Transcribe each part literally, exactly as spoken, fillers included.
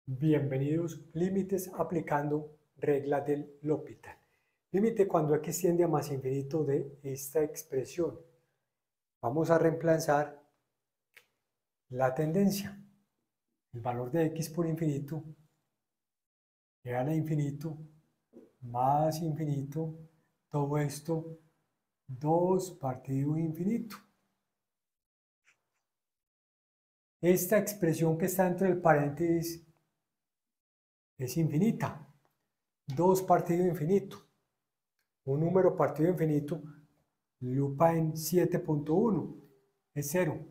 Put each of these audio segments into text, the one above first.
Bienvenidos, límites aplicando regla del L'Hopital. Límite cuando x tiende a más infinito de esta expresión. Vamos a reemplazar la tendencia. El valor de x por infinito llega a infinito más infinito, todo esto dos partido infinito. Esta expresión que está dentro del paréntesis es infinita. dos partido infinito. Un número partido infinito, lupa en siete punto uno, es cero.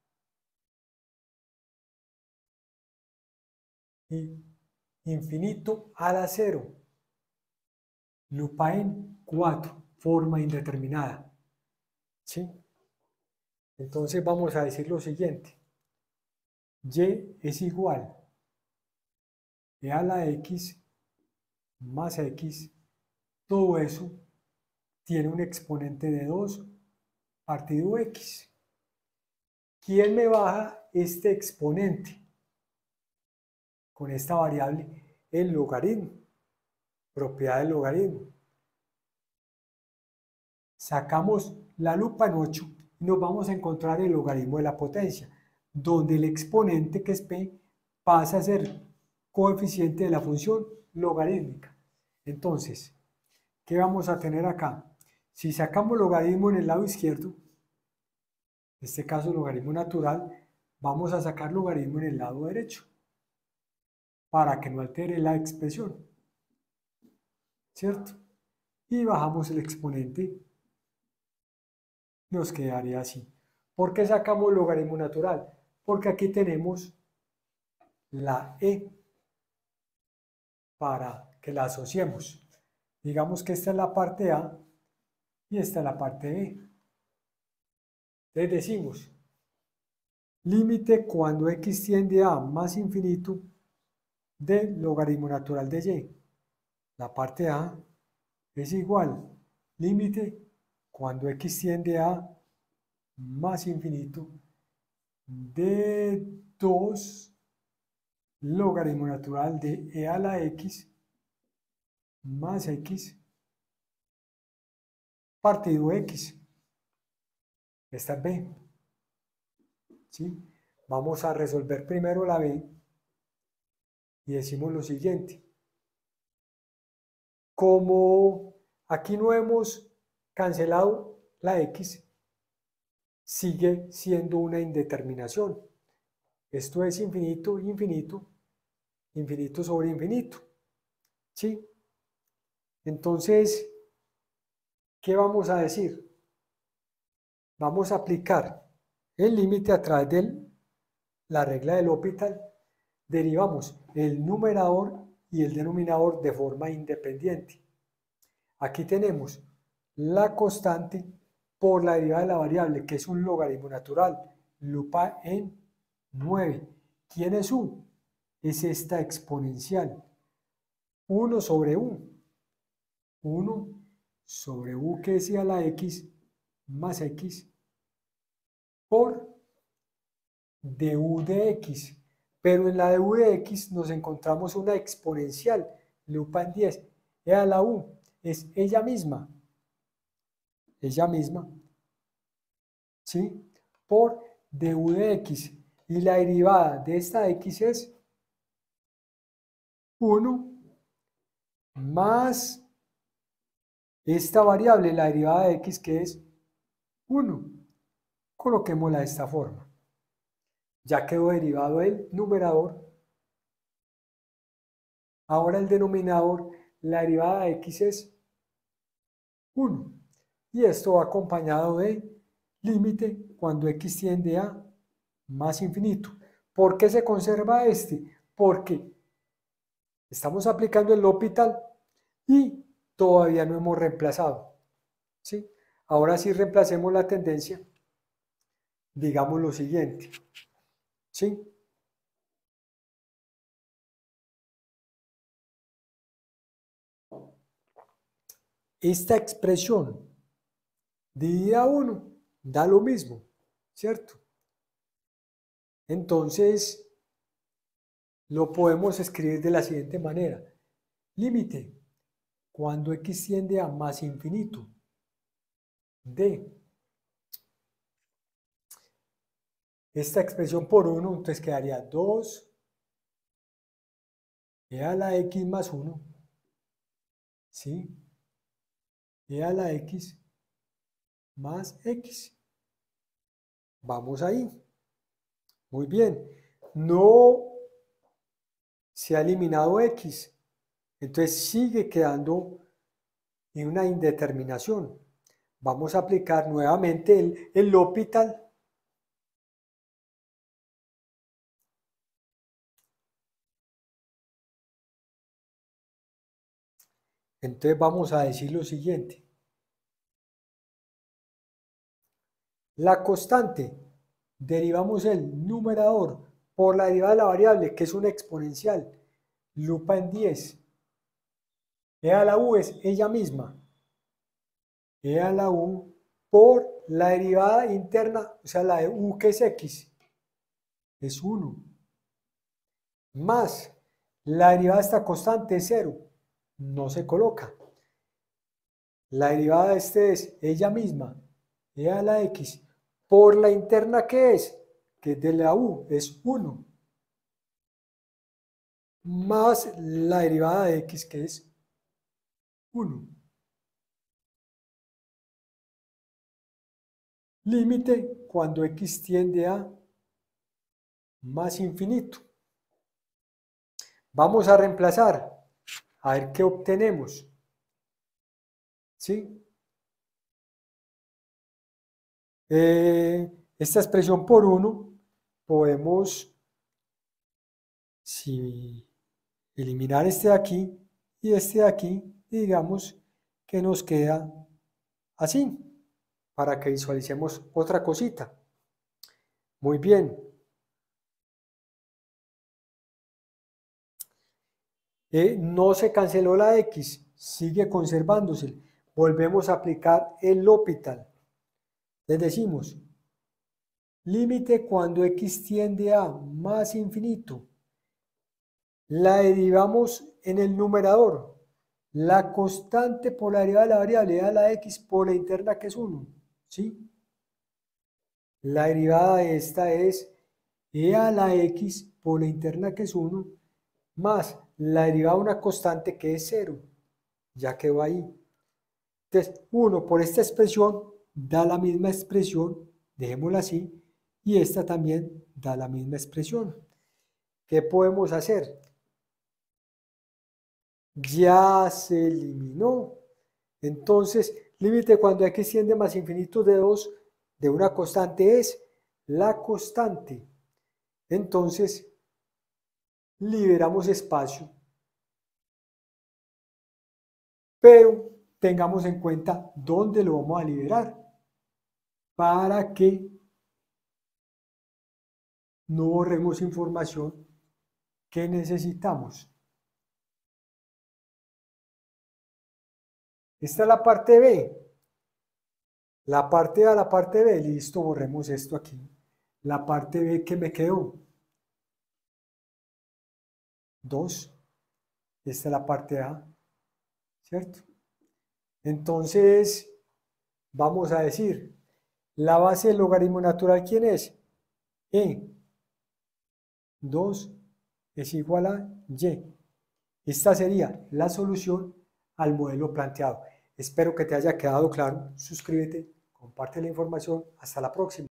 Y infinito a la cero, lupa en cuatro, forma indeterminada. ¿Sí? Entonces vamos a decir lo siguiente. Y es igual e a la x más x, todo eso tiene un exponente de dos partido x. ¿Quién me baja este exponente? Con esta variable, el logaritmo, propiedad del logaritmo. Sacamos la lupa en ocho y nos vamos a encontrar el logaritmo de la potencia, donde el exponente, que es p, pasa a ser coeficiente de la función logarítmica. Entonces, ¿qué vamos a tener acá? Si sacamos logaritmo en el lado izquierdo, en este caso logaritmo natural, vamos a sacar logaritmo en el lado derecho, para que no altere la expresión, ¿cierto? Y bajamos el exponente, nos quedaría así. ¿Por qué sacamos logaritmo natural? Porque aquí tenemos la e para que la asociemos. Digamos que esta es la parte A y esta es la parte B. Entonces decimos, límite cuando x tiende a más infinito del logaritmo natural de y. La parte A es igual, límite cuando x tiende a más infinito de dos logaritmo natural de e a la x más x partido x. Esta es b. ¿Sí? Vamos a resolver primero la b y decimos lo siguiente. Como aquí no hemos cancelado la x, sigue siendo una indeterminación. Esto es infinito, infinito, infinito sobre infinito. ¿Sí? Entonces, ¿qué vamos a decir? Vamos a aplicar el límite a través de la regla del L'Hopital. Derivamos el numerador y el denominador de forma independiente. Aquí tenemos la constante por la derivada de la variable, que es un logaritmo natural, lupa en nueve. ¿Quién es u? Es esta exponencial, uno sobre u. uno sobre u, que es a la x, más x, por du de x. Pero en la du de x nos encontramos una exponencial, lupa en diez. E a la u es ella misma, ella misma, ¿sí? Por du de x. Y la derivada de esta x es uno más esta variable, la derivada de x, que es uno. Coloquémosla de esta forma. Ya quedó derivado el numerador. Ahora el denominador, la derivada de x es uno. Y esto va acompañado de límite cuando x tiende a más infinito. ¿Por qué se conserva este? Porque estamos aplicando el L'Hopital y todavía no hemos reemplazado. ¿Sí? Ahora sí reemplacemos la tendencia. Digamos lo siguiente. ¿Sí? Esta expresión dividida a uno da lo mismo, ¿cierto? Entonces, lo podemos escribir de la siguiente manera. Límite cuando x tiende a más infinito de esta expresión por uno, entonces quedaría dos e a la x más uno, ¿sí? E a la x más x. Vamos ahí. Muy bien. No se ha eliminado x. Entonces sigue quedando en una indeterminación. Vamos a aplicar nuevamente el, el L'Hopital. Entonces vamos a decir lo siguiente. La constante, derivamos el numerador por la derivada de la variable, que es una exponencial, lupa en diez. E a la u es ella misma. E a la u por la derivada interna, o sea, la de u que es x, es uno. Más la derivada de esta constante es cero. No se coloca. La derivada de este es ella misma, e a la x, por la interna que es, que es de la u, es uno. Más la derivada de x, que es uno. Límite cuando x tiende a más infinito. Vamos a reemplazar, a ver qué obtenemos. ¿Sí? Eh, esta expresión por uno, podemos si, eliminar este de aquí y este de aquí, y digamos que nos queda así, para que visualicemos otra cosita. Muy bien. Eh, no se canceló la x, sigue conservándose. Volvemos a aplicar el L'Hopital. Les decimos, límite cuando x tiende a más infinito. La derivamos en el numerador. La constante por la derivada de la variable a la x por la interna que es uno. ¿Sí? La derivada de esta es e a la x por la interna que es uno más la derivada de una constante que es cero. Ya quedó ahí. Entonces, uno por esta expresión da la misma expresión, dejémosla así, y esta también da la misma expresión. ¿Qué podemos hacer? Ya se eliminó. Entonces, límite cuando x tiende más infinito de dos de una constante es la constante. Entonces, liberamos espacio. Pero tengamos en cuenta dónde lo vamos a liberar para que no borremos información que necesitamos. Esta es la parte B. La parte A, la parte B, listo, borremos esto aquí. La parte B que me quedó. dos. Esta es la parte A, ¿cierto? Entonces, vamos a decir, la base del logaritmo natural, ¿quién es? E. dos es igual a Y. Esta sería la solución al modelo planteado. Espero que te haya quedado claro. Suscríbete, comparte la información. Hasta la próxima.